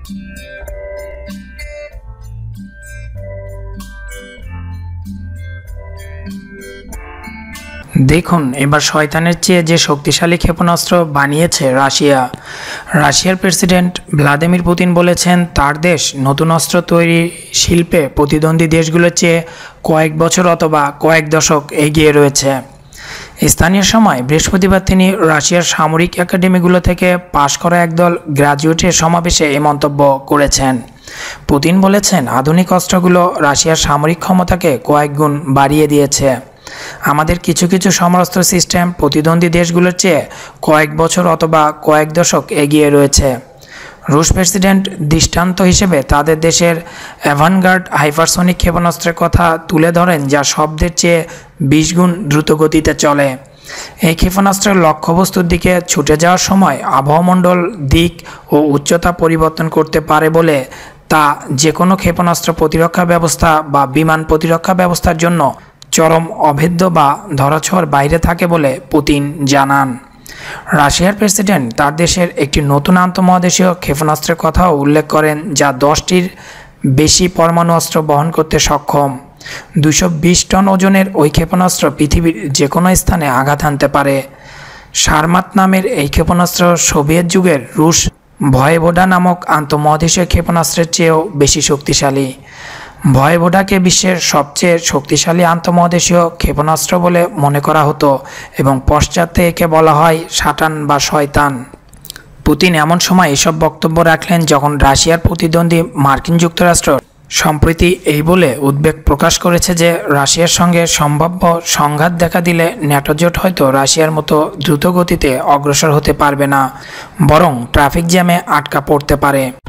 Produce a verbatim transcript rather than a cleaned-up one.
দেখুন এবার শয়তানের চেয়ে যে শক্তিশালী ক্ষেপণাস্ত্র বানিয়েছে রাশিয়া। রাশিয়ার প্রেসিডেন্ট ভ্লাদিমির পুতিন বলেছেন তার দেশ নতুন অস্ত্র তৈরি শিল্পে প্রতিদ্বন্দ্বী দেশগুলোর চেয়ে কয়েক বছর অথবা কয়েক দশক এগিয়ে রয়েছে। স্থানীয় সময় বৃহস্পতিবার তিনি রাশিয়ার সামরিক একাডেমিগুলো থেকে পাশ করা একদল গ্র্যাজুয়েটের সমাবেশে এই মন্তব্য করেছেন। পুতিন বলেছেন আধুনিক অস্ত্রগুলো রাশিয়ার সামরিক ক্ষমতাকে কয়েক গুণ বাড়িয়ে দিয়েছে। আমাদের কিছু কিছু সমরাস্ত্র সিস্টেম প্রতিদ্বন্দ্বী দেশগুলোর চেয়ে কয়েক বছর অথবা কয়েক দশক এগিয়ে রয়েছে। রুশ প্রেসিডেন্ট দৃষ্টান্ত হিসেবে তাদের দেশের অ্যাভানগার্ড হাইপারসনিক ক্ষেপণাস্ত্রের কথা তুলে ধরেন, যা শব্দের চেয়ে বিশ গুণ দ্রুতগতিতে চলে। এই ক্ষেপণাস্ত্রের লক্ষ্যবস্তুর দিকে ছুটে যাওয়ার সময় আবহমণ্ডল দিক ও উচ্চতা পরিবর্তন করতে পারে বলে তা যে কোনো ক্ষেপণাস্ত্র প্রতিরক্ষা ব্যবস্থা বা বিমান প্রতিরক্ষা ব্যবস্থার জন্য চরম অভেদ্য বা ধরাছোঁয়ার বাইরে থাকে বলে পুতিন জানান। রাশিয়ার প্রেসিডেন্ট তার দেশের একটি নতুন আন্তঃমহাদেশীয় ক্ষেপণাস্ত্রের কথাও উল্লেখ করেন, যা দশটির বেশি পরমাণু অস্ত্র বহন করতে সক্ষম। দুশো বিশ টন ওজনের ওই ক্ষেপণাস্ত্র পৃথিবীর যে কোনো স্থানে আঘাত হানতে পারে। সারমাত নামের এই ক্ষেপণাস্ত্র সোভিয়েত যুগের রুশ ভয়েভোডা নামক আন্তঃমহাদেশীয় ক্ষেপণাস্ত্রের চেয়েও বেশি শক্তিশালী। ভয়েভোডাকে বিশ্বের সবচেয়ে শক্তিশালী আন্তঃমহাদেশীয় ক্ষেপণাস্ত্র বলে মনে করা হতো এবং পশ্চাতে একে বলা হয় সাটান বা শয়তান। পুতিন এমন সময় এসব বক্তব্য রাখলেন যখন রাশিয়ার প্রতিদ্বন্দ্বী মার্কিন যুক্তরাষ্ট্র সম্প্রতি এই বলে উদ্বেগ প্রকাশ করেছে যে রাশিয়ার সঙ্গে সম্ভাব্য সংঘাত দেখা দিলে ন্যাটো জোট হয়তো রাশিয়ার মতো দ্রুতগতিতে অগ্রসর হতে পারবে না, বরং ট্রাফিক জ্যামে আটকা পড়তে পারে।